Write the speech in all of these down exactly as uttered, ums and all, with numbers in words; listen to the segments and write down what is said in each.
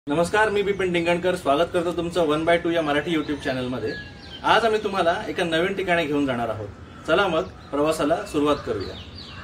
नमस्कार, मी बिपिन डिंगणकर स्वागत करतो तुमचं वन बाय टू या मराठी यूट्यूब चॅनलमध्ये। आज आम्ही तुम्हाला एका नवीन ठिकाणी घेऊन जाणार आहोत। चला मग प्रवासाला सुरुवात करूया।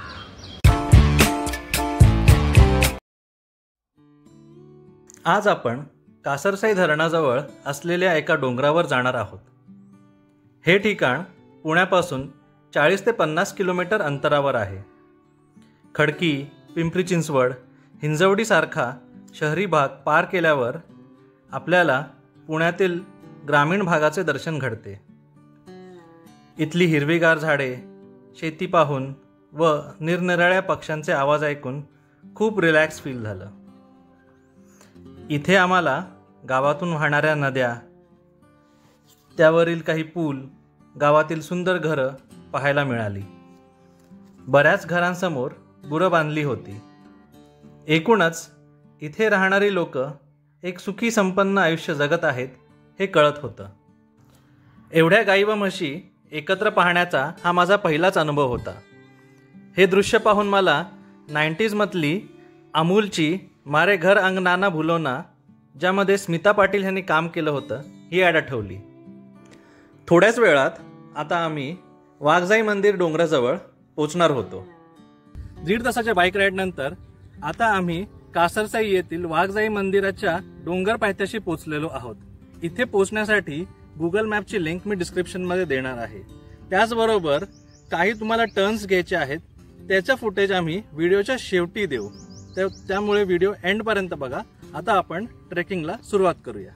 आज आपण कासरसाई धरणाजवळ असलेल्या एका डोंगरावर जाणार आहोत। हे ठिकाण पुण्यापासून चाळीस ते पन्नास किलोमीटर अंतरावर आहे। खडकी, पिंपरी चिंचवड, हिंजवडी सारखा शहरी भाग पार केल्यावर आपल्याला पुण्यातील ग्रामीण भागाचे दर्शन घडते। इथली हिरवीगार झाडे, शेती पाहून व निरनिराळ्या पक्ष्यांचे आवाज ऐकून खूप रिलॅक्स फील झालं। इथे आम्हाला गावातून वाहणाऱ्या नद्या, त्यावरील काही पूल, गावातील सुंदर घरं पाहायला मिळाली। बऱ्याच घरांसमोर गुरं बांधली होती। एकूणच इथे राहणारी लोक एक सुखी संपन्न आयुष्य जगत आहेत हे कळत होतं। एवढ्या गाई व म्हशी एकत्र पाहण्याचा हा माझा पहिलाच अनुभव होता। हे दृश्य पाहून मला नाईंटीजमधली अमूलची मारे घर अंगनाना भुलोना, ज्यामध्ये स्मिता पाटील यांनी काम केलं होतं, ही ॲड आठवली। थोड्याच वेळात आता आम्ही वाघजाई मंदिर डोंगराजवळ पोचणार होतो। दीड तासाच्या बाईक राईडनंतर आता आम्ही कासरसाई येथील वाघजाई मंदिराच्या डोंगर पायथ्याशी पोहोचलेलो आहोत। इथे पोहोचण्यासाठी गुगल मॅपची लिंक मी डिस्क्रिप्शनमध्ये देणार आहे। त्याचबरोबर काही तुम्हाला टर्न्स घ्यायचे आहेत, त्याचं फुटेज आम्ही व्हिडिओच्या शेवटी देऊ, त्यामुळे व्हिडिओ एंडपर्यंत बघा। आता आपण ट्रेकिंगला सुरुवात करूया।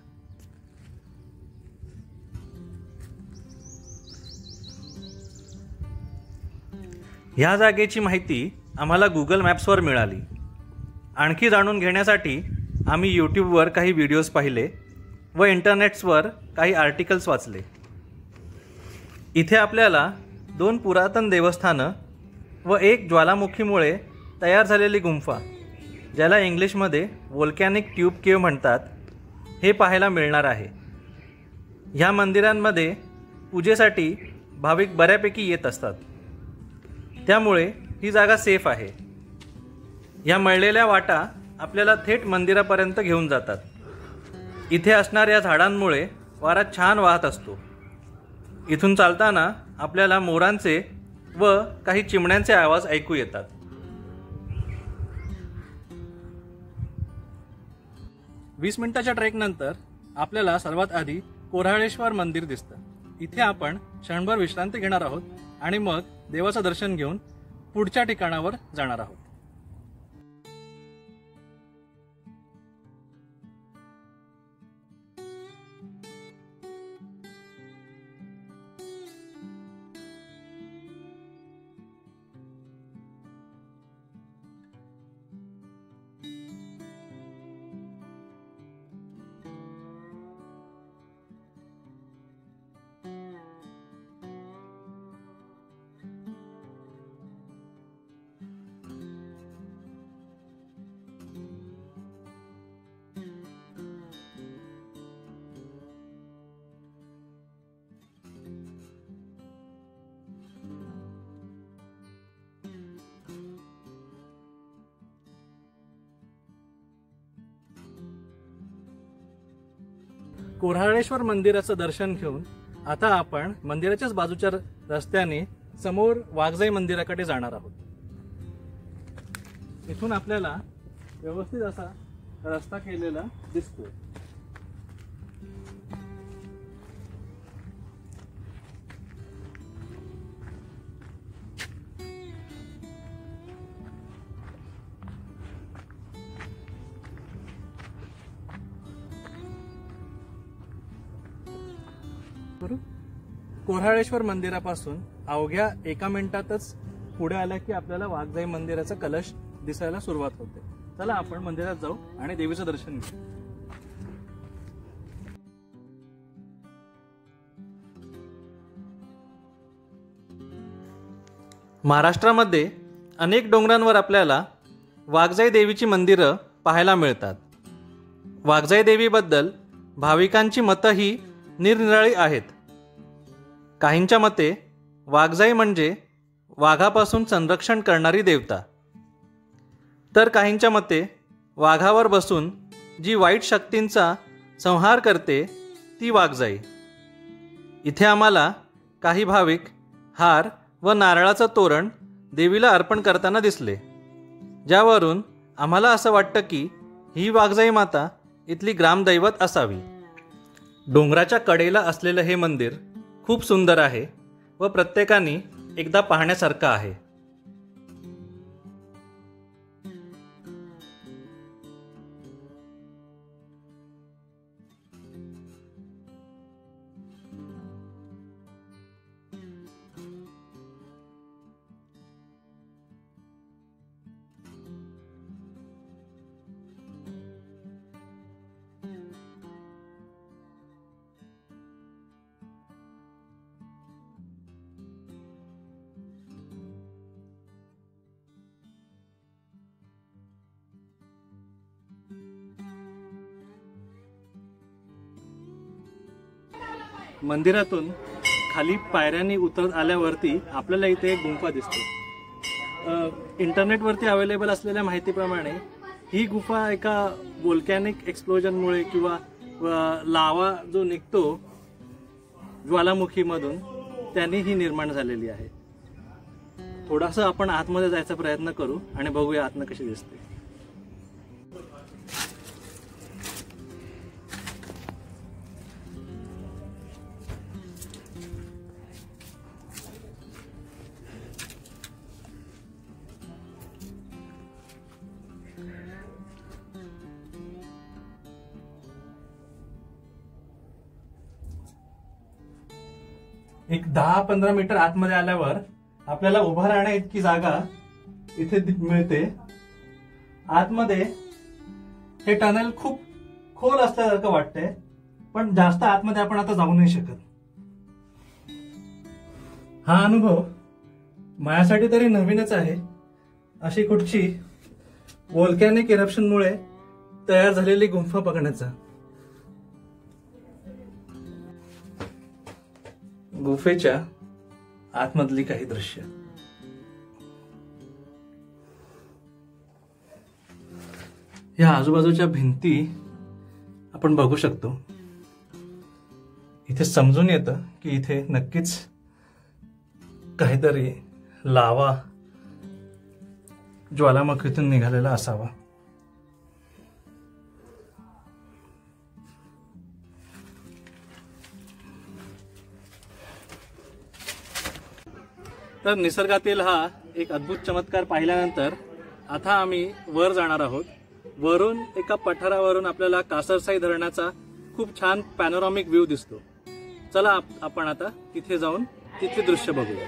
ह्या जागेची माहिती आम्हाला गुगल मॅप्सवर मिळाली। आणखी जाणून घेण्यासाठी आम्ही यूट्यूबवर काही व्हिडिओज पाहिले व इंटरनेट्सवर काही आर्टिकल्स वाचले। इथे आपल्याला दोन पुरातन देवस्थानं व एक ज्वालामुखीमुळे तयार झालेली गुंफा, ज्याला इंग्लिशमध्ये वोल्कॅनिक ट्यूब केव्ह म्हणतात, हे पाहायला मिळणार आहे। ह्या मंदिरांमध्ये पूजेसाठी भाविक बऱ्यापैकी येत असतात, त्यामुळे ही जागा सेफ आहे। या मळलेल्या वाटा आपल्याला थेट मंदिरापर्यंत घेऊन जातात। इथे असणाऱ्या झाडांमुळे वारा छान वाहत असतो। इथून चालताना आपल्याला मोरांचे व काही चिमण्यांचे आवाज ऐकू येतात। वीस मिनिटाच्या ट्रेकनंतर आपल्याला सर्वात आधी कोऱ्हाळेश्वर मंदिर दिसतं। इथे आपण क्षणभर विश्रांती घेणार आहोत आणि मग देवाचं दर्शन घेऊन पुढच्या ठिकाणावर जाणार आहोत। कोऱ्हाळेश्वर मंदिराचं दर्शन घेऊन आता आपण मंदिराच्याच बाजूच्या रस्त्याने समोर वाघजाई मंदिराकडे जाणार आहोत। इथून आपल्याला व्यवस्थित असा रस्ता केलेला दिसतोय। कोऱ्हाळेश्वर मंदिरापासून अवघ्या एका मिनिटातच पुढे आला की आपल्याला वाघजाई मंदिराचा कलश दिसायला सुरुवात होते। चला आपण मंदिरात जाऊ आणि देवीचं दर्शन घेऊ। महाराष्ट्रामध्ये अनेक डोंगरांवर आपल्याला वाघजाई देवीची मंदिरं पाहायला मिळतात। वाघजाई देवीबद्दल भाविकांची मतं ही निरनिराळी आहेत। काहींच्या मते वाघजाई म्हणजे वाघापासून संरक्षण करणारी देवता, तर काहींच्या मते वाघावर बसून जी वाईट शक्तींचा संहार करते ती वाघजाई. इथे आम्हाला काही भाविक हार व नारळाचं तोरण देवीला अर्पण करताना दिसले, ज्यावरून आम्हाला असं वाटतं की ही वाघजाई माता इथली ग्रामदैवत असावी. डोंगराच्या कडेला असलेलं हे मंदिर खूप सुंदर आहे व प्रत्येकाने एकदा पाहण्यासारखं आहे. मंदिरातून खाली पायऱ्यांनी उतरत आल्यावरती आपल्याला इथे एक गुंफा दिसते. इंटरनेटवरती अवेलेबल असलेल्या माहितीप्रमाणे ही गुफा एका व्होल्कॅनिक एक्सप्लोजनमुळे किंवा लावा जो निघतो ज्वालामुखीमधून त्यांनी ही निर्माण झालेली आहे. थोडासा आपण आतमध्ये जायचा प्रयत्न करू आणि बघूया आतनं कशी दिसते. एक दहा पंधरा मीटर आतमध्ये आल्यावर आपल्याला उभा राहण्या इतकी जागा इथे मिळते. आतमध्ये हे टनेल खूप खोल असल्यासारखं वाटतंय, पण जास्त आतमध्ये आपण आता जाऊ नाही शकत. हा अनुभव माझ्यासाठी तरी नवीनच आहे. अशी कुठची व्होल्कॅनिक इरप्शनमुळे तयार झालेली गुंफा बघण्याचा. गुफेच्या आतमधली काही दृश्य. या आजूबाजूच्या भिंती आपण बघू शकतो. इथे समजून येतं की इथे नक्कीच काहीतरी लावा ज्वालामुखीतून निघालेला असावा. तर निसर्गातील हा एक अद्भुत चमत्कार पाहिल्यानंतर आता आम्ही वर जाणार आहोत. वरून एका पठारावरून आपल्याला कासरसाई धरणाचा खूप छान पॅनोरामिक व्ह्यू दिसतो. चला आपण आता तिथे जाऊन तिथले दृश्य बघूया.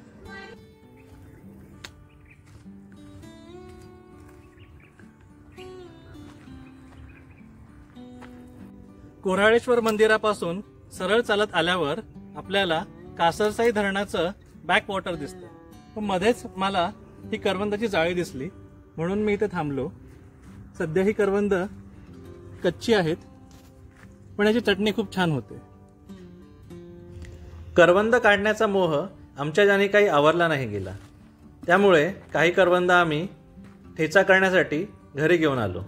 कोऱ्हाळेश्वर मंदिरापासून सरळ चालत आल्यावर आपल्याला कासरसाई धरणाचं बॅक वॉटर दिसतं. पण मध्येच मला ही करवंदाची जाळी दिसली, म्हणून मी इथे थांबलो. सध्या ही करवंद कच्ची आहेत, पण याची चटणी खूप छान होते. करवंद काढण्याचा मोह आमच्या ज्याने काही आवरला नाही गेला, त्यामुळे काही करवंद आम्ही ठेचा करण्यासाठी घरी घेऊन आलो.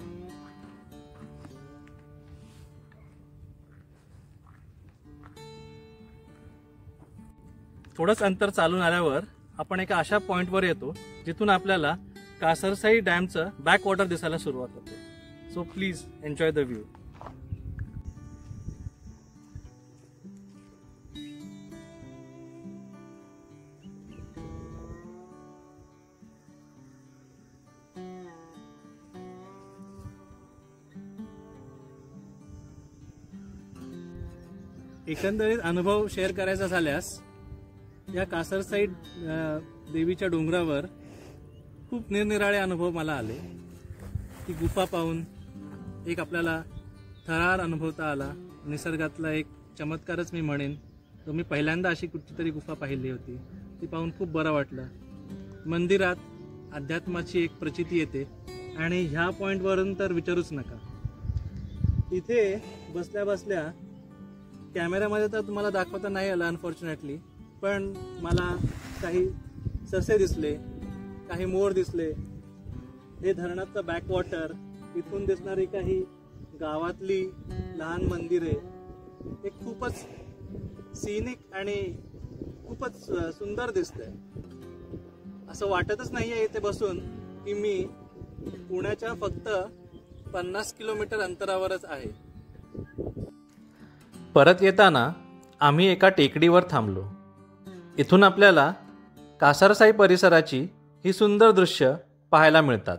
थोडंच अंतर चालून आल्यावर आपण एका अशा पॉइंटवर येतो जिथून आपल्याला कासरसाई डॅमचं बॅक वॉटर दिसायला सुरुवात होते. So please enjoy the view. एकंदरीत अनुभव शेअर करायचा झाल्यास या कासरसाई देवीच्या डोंगरावर खूप निरनिराळे अनुभव मला आले. ती गुफा पाहून एक आपल्याला थरार अनुभवता आला. निसर्गातला एक चमत्कारच मी म्हणेन. तो मी पहिल्यांदा अशी कुठची तरी गुफा पाहिली होती. ती पाहून खूप बरं वाटलं. मंदिरात अध्यात्माची एक प्रचिती येते आणि ह्या पॉइंटवरून तर विचारूच नका. इथे बसल्या बसल्या कॅमेऱ्यामध्ये तर तुम्हाला दाखवता नाही आलं अनफॉर्च्युनेटली, पण मला काही ससे दिसले, काही मोर दिसले. हे धरणाचं बॅक वॉटर, इथून दिसणारी काही गावातली लहान मंदिरे एक खूपच सीनिक आणि खूपच सुंदर दिसतंय. असं वाटतच नाहीये इथे बसून की मी पुण्याच्या फक्त पन्नास किलोमीटर अंतरावरच आहे. परत येताना आम्ही एका टेकडीवर थांबलो. इथून आपल्याला कासारसाई परिसराची ही सुंदर दृश्य पाहायला मिळतात.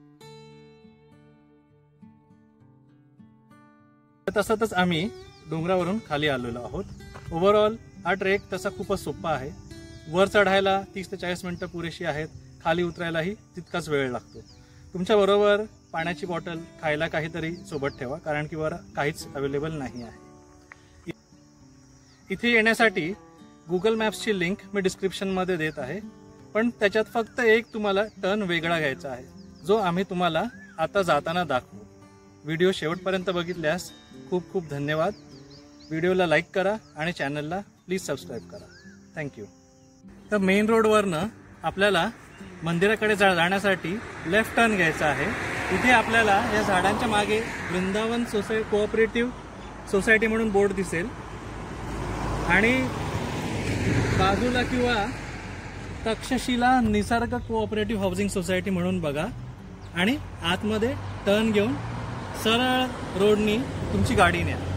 तसंच आम्ही डोंगरावरून खाली आलेलो आहोत. ओव्हरऑल हा ट्रेक तसा खूपच सोपा आहे. वर चढायला तीस ते चाळीस मिनिटं पुरेशी आहेत, खाली उतरायलाही तितकाच वेळ लागतो. तुमच्याबरोबर पाण्याची बॉटल, खायला काहीतरी सोबत ठेवा, कारण की वर काहीच अवेलेबल नाही आहे. इथे येण्यासाठी गुगल मॅप्सची लिंक मी डिस्क्रिप्शनमध्ये देत आहे, पण त्याच्यात फक्त एक तुम्हाला टर्न वेगळा घ्यायचा आहे, जो आम्ही तुम्हाला आता जाताना दाखवू. व्हिडिओ शेवटपर्यंत बघितल्यास खूप खूप धन्यवाद. व्हिडिओला लाईक करा आणि चॅनलला प्लीज सबस्क्राईब करा. थँक्यू. तर मेन रोडवरनं आपल्याला मंदिराकडे जा जाण्यासाठी लेफ्ट टर्न घ्यायचा आहे. इथे आपल्याला या झाडांच्या मागे वृंदावन सोसाय कोऑपरेटिव्ह सोसायटी म्हणून बोर्ड दिसेल आणि बाजूला किंवा तक्षशिला निसर्ग कोऑपरेटिव्ह हाऊसिंग सोसायटी म्हणून बघा आणि आतमध्ये टर्न घेऊन सरळ रोडनी तुमची गाडी न्या.